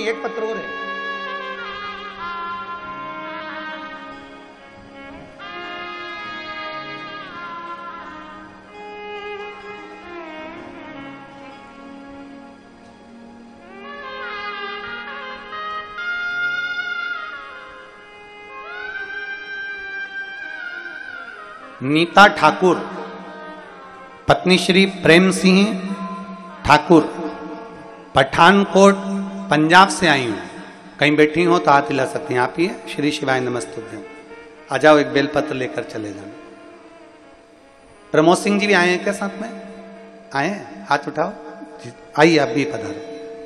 नहीं, एक पत्र और है। नीता ठाकुर, पत्नी श्री प्रेम सिंह ठाकुर, पठानकोट पंजाब से आई हूं। कहीं बैठी हो तो हाथ हिला सकती हैं, आप ही है। श्री शिवाय नमस्तुभ्यम। आ जाओ, एक बेलपत्र लेकर चले जाना। प्रमोद सिंह जी भी आए हैं क्या साथ में? आए हैं, हाथ उठाओ। आइए, आप भी पधारो।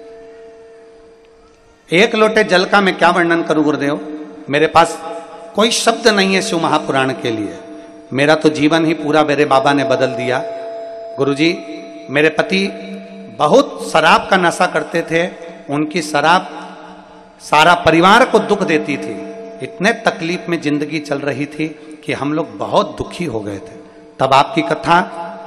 एक लोटे जल का मैं क्या वर्णन करूं गुरुदेव, मेरे पास कोई शब्द नहीं है शिव महापुराण के लिए। मेरा तो जीवन ही पूरा मेरे बाबा ने बदल दिया। गुरुजी, मेरे पति बहुत शराब का नशा करते थे। उनकी शराब सारा परिवार को दुख देती थी। इतने तकलीफ में जिंदगी चल रही थी कि हम लोग बहुत दुखी हो गए थे। तब आपकी कथा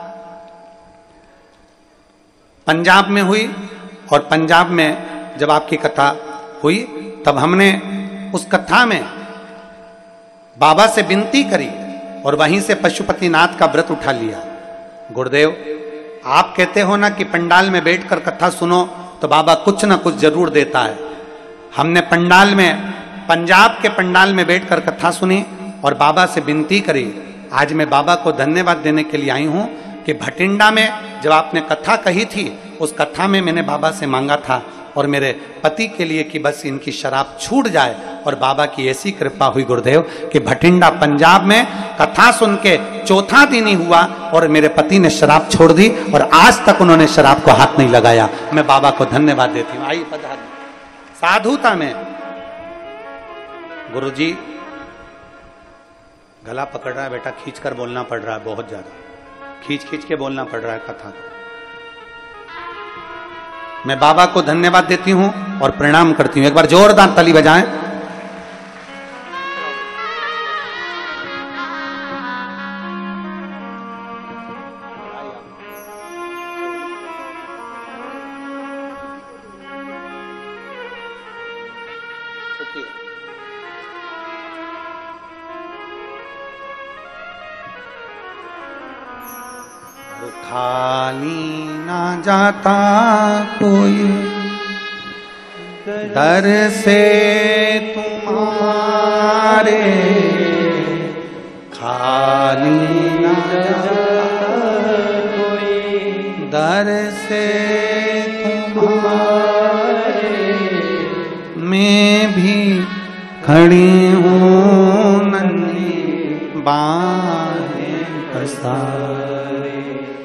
पंजाब में हुई, और पंजाब में जब आपकी कथा हुई तब हमने उस कथा में बाबा से विनती करी और वहीं से पशुपतिनाथ का व्रत उठा लिया। गुरुदेव, आप कहते हो ना कि पंडाल में बैठकर कथा सुनो तो बाबा कुछ ना कुछ जरूर देता है। हमने पंडाल में, पंजाब के पंडाल में बैठकर कथा सुनी और बाबा से विनती करी। आज मैं बाबा को धन्यवाद देने के लिए आई हूं कि भटिंडा में जब आपने कथा कही थी, उस कथा में मैंने बाबा से मांगा था और मेरे पति के लिए कि बस इनकी शराब छूट जाए, और बाबा की ऐसी कृपा हुई गुरुदेव कि भटिंडा पंजाब में कथा सुन के चौथा दिन ही हुआ और मेरे पति ने शराब छोड़ दी और आज तक उन्होंने शराब को हाथ नहीं लगाया। मैं बाबा को धन्यवाद देती हूँ। आइए पधारिए। साधुता में गुरुजी, गला पकड़ रहा है बेटा, खींच कर बोलना पड़ रहा है, बहुत ज्यादा खींच के बोलना पड़ रहा है कथा को। मैं बाबा को धन्यवाद देती हूं और प्रणाम करती हूं। एक बार जोरदार ताली बजाएं। खाली ना जाता कोई दर से तुम्हारे, खाली ना जाता कोई दर से तुम्हारे। मैं भी खड़ी हूँ नन्ही बाहें पसारे।